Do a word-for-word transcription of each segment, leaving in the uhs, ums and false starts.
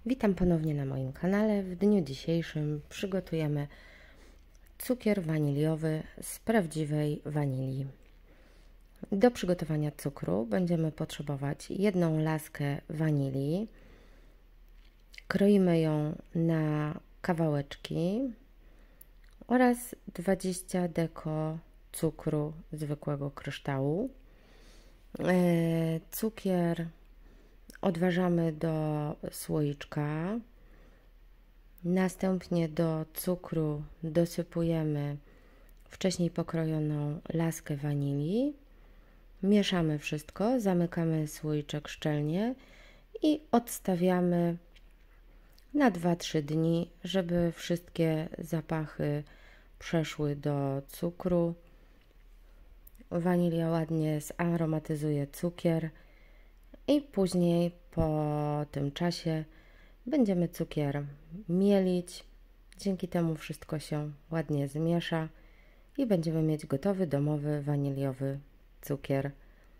Witam ponownie na moim kanale. W dniu dzisiejszym przygotujemy cukier waniliowy z prawdziwej wanilii. Do przygotowania cukru będziemy potrzebować jedną laskę wanilii. Kroimy ją na kawałeczki oraz dwadzieścia deko cukru zwykłego kryształu. Cukier odważamy do słoiczka, następnie do cukru dosypujemy wcześniej pokrojoną laskę wanilii, mieszamy wszystko, zamykamy słoiczek szczelnie i odstawiamy na dwa trzy dni, żeby wszystkie zapachy przeszły do cukru. Wanilia ładnie zaromatyzuje cukier i później po tym czasie będziemy cukier mielić. Dzięki temu wszystko się ładnie zmiesza i będziemy mieć gotowy domowy waniliowy cukier.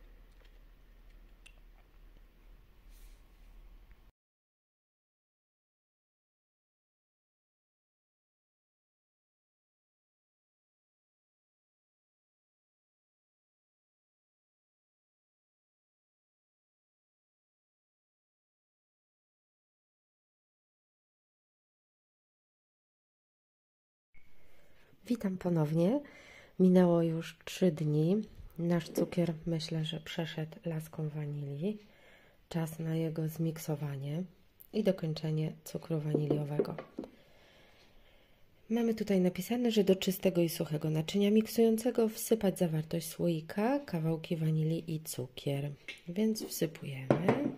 Witam ponownie. Minęło już trzy dni. Nasz cukier myślę, że przeszedł laską wanilii. Czas na jego zmiksowanie i dokończenie cukru waniliowego. Mamy tutaj napisane, że do czystego i suchego naczynia miksującego wsypać zawartość słoika, kawałki wanilii i cukier. Więc wsypujemy.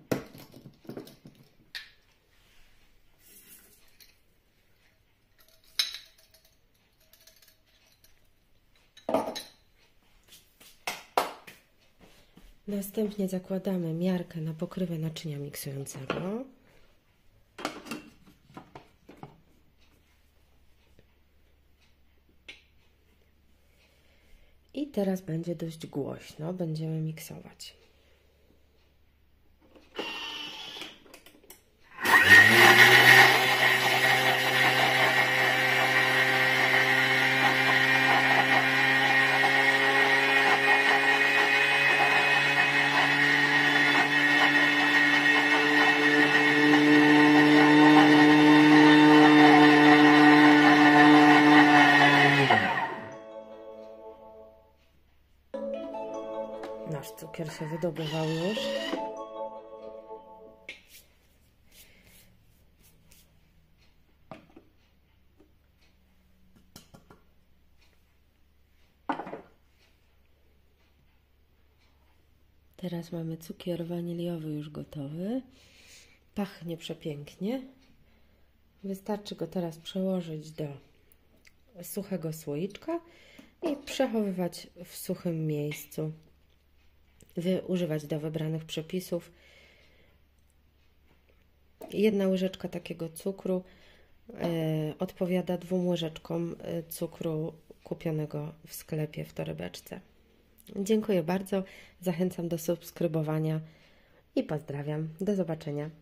Następnie zakładamy miarkę na pokrywę naczynia miksującego. I teraz będzie dość głośno, będziemy miksować. Nasz cukier się wydobywał już. Teraz mamy cukier waniliowy już gotowy. Pachnie przepięknie. Wystarczy go teraz przełożyć do suchego słoiczka i przechowywać w suchym miejscu. Używać do wybranych przepisów. Jedna łyżeczka takiego cukru e, odpowiada dwóm łyżeczkom cukru kupionego w sklepie w torebeczce. Dziękuję bardzo, zachęcam do subskrybowania i pozdrawiam. Do zobaczenia.